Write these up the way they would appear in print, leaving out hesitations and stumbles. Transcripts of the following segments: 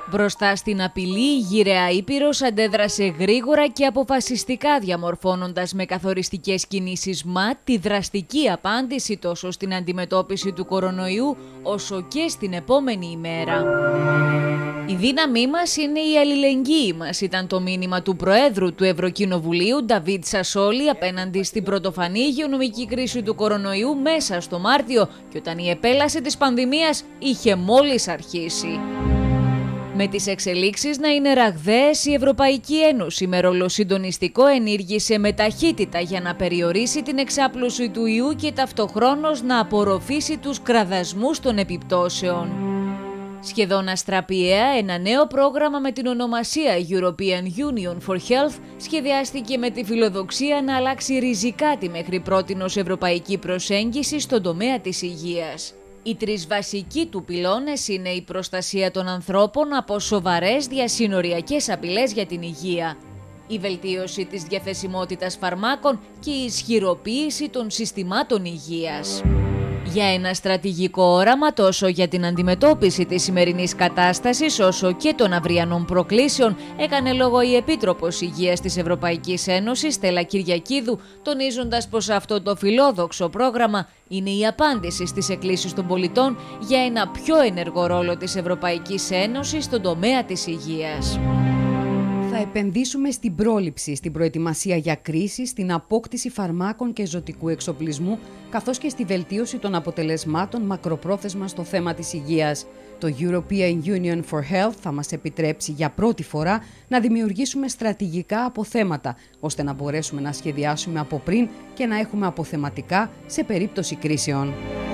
Μπροστά στην απειλή, η γυραιά Ήπειρος αντέδρασε γρήγορα και αποφασιστικά, διαμορφώνοντας με καθοριστικές κινήσεις τη δραστική απάντηση τόσο στην αντιμετώπιση του κορονοϊού, όσο και στην επόμενη ημέρα. «Η δύναμή μας είναι η αλληλεγγύη μας», ήταν το μήνυμα του Προέδρου του Ευρωκοινοβουλίου, Νταβίτ Σασόλη, απέναντι στην πρωτοφανή υγειονομική κρίση του κορονοϊού μέσα στο Μάρτιο και όταν η επέλαση της πανδημίας είχε μόλις αρχίσει. Με τις εξελίξεις να είναι ραγδαίες, η Ευρωπαϊκή Ένωση με ρόλο συντονιστικό ενήργησε με ταχύτητα για να περιορίσει την εξάπλωση του ιού και ταυτοχρόνως να απορροφήσει τους κραδασμούς των επιπτώσεων. Σχεδόν αστραπιαία, ένα νέο πρόγραμμα με την ονομασία European Union for Health σχεδιάστηκε με τη φιλοδοξία να αλλάξει ριζικά τη μέχρι πρότινος ευρωπαϊκή προσέγγιση στον τομέα της υγείας. Οι τρεις βασικοί του πυλώνες είναι η προστασία των ανθρώπων από σοβαρές διασυνοριακές απειλές για την υγεία, η βελτίωση της διαθεσιμότητας φαρμάκων και η ισχυροποίηση των συστημάτων υγείας. Για ένα στρατηγικό όραμα τόσο για την αντιμετώπιση της σημερινής κατάστασης όσο και των αυριανών προκλήσεων έκανε λόγο η Επίτροπος Υγείας της Ευρωπαϊκής Ένωσης, Στέλλα Κυριακίδου, τονίζοντας πως αυτό το φιλόδοξο πρόγραμμα είναι η απάντηση στις εκκλήσεις των πολιτών για ένα πιο ενεργό ρόλο της Ευρωπαϊκής Ένωσης στον τομέα της υγείας. Θα επενδύσουμε στην πρόληψη, στην προετοιμασία για κρίση, στην απόκτηση φαρμάκων και ζωτικού εξοπλισμού, καθώς και στη βελτίωση των αποτελεσμάτων μακροπρόθεσμα στο θέμα της υγείας. Το European Union for Health θα μας επιτρέψει για πρώτη φορά να δημιουργήσουμε στρατηγικά αποθέματα, ώστε να μπορέσουμε να σχεδιάσουμε από πριν και να έχουμε αποθεματικά σε περίπτωση κρίσεων.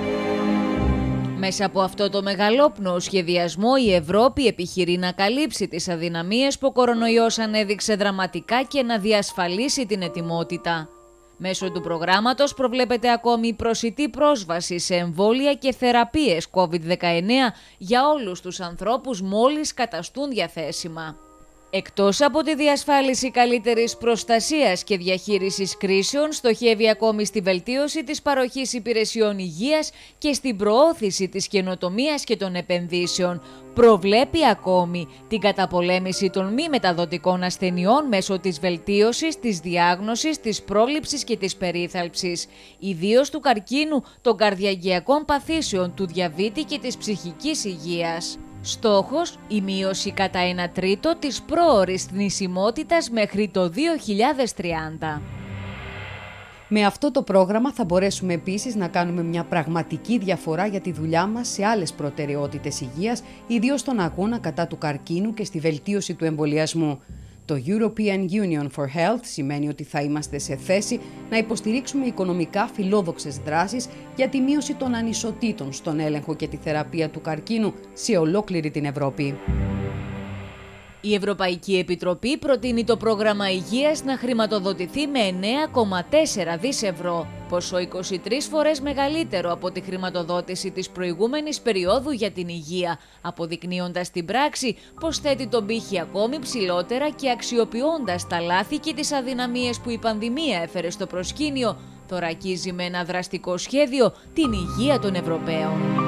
Μέσα από αυτό το μεγαλόπνοο σχεδιασμό, η Ευρώπη επιχειρεί να καλύψει τις αδυναμίες που ο κορονοϊός ανέδειξε δραματικά και να διασφαλίσει την ετοιμότητα. Μέσω του προγράμματος προβλέπεται ακόμη προσιτή πρόσβαση σε εμβόλια και θεραπείες COVID-19 για όλους τους ανθρώπους μόλις καταστούν διαθέσιμα. Εκτός από τη διασφάλιση καλύτερης προστασίας και διαχείρισης κρίσεων, στοχεύει ακόμη στη βελτίωση της παροχής υπηρεσιών υγείας και στην προώθηση της καινοτομίας και των επενδύσεων. Προβλέπει ακόμη την καταπολέμηση των μη μεταδοτικών ασθενειών μέσω της βελτίωσης, της διάγνωσης, της πρόληψης και της περίθαλψης, ιδίως του καρκίνου, των καρδιαγγειακών παθήσεων, του διαβήτη και της ψυχικής υγείας. Στόχος, η μείωση κατά 1/3 της πρόωρης θνησιμότητας μέχρι το 2030. Με αυτό το πρόγραμμα θα μπορέσουμε επίσης να κάνουμε μια πραγματική διαφορά για τη δουλειά μας σε άλλες προτεραιότητες υγείας, ιδίως στον αγώνα κατά του καρκίνου και στη βελτίωση του εμβολιασμού. Το European Union for Health σημαίνει ότι θα είμαστε σε θέση να υποστηρίξουμε οικονομικά φιλόδοξες δράσεις για τη μείωση των ανισοτήτων στον έλεγχο και τη θεραπεία του καρκίνου σε ολόκληρη την Ευρώπη. Η Ευρωπαϊκή Επιτροπή προτείνει το πρόγραμμα υγείας να χρηματοδοτηθεί με 9,4 δις ευρώ, ποσό 23 φορές μεγαλύτερο από τη χρηματοδότηση της προηγούμενης περίοδου για την υγεία, αποδεικνύοντας στην πράξη πως θέτει τον πύχη ακόμη ψηλότερα και αξιοποιώντας τα λάθη και τις αδυναμίες που η πανδημία έφερε στο προσκήνιο, θωρακίζει με ένα δραστικό σχέδιο την υγεία των Ευρωπαίων.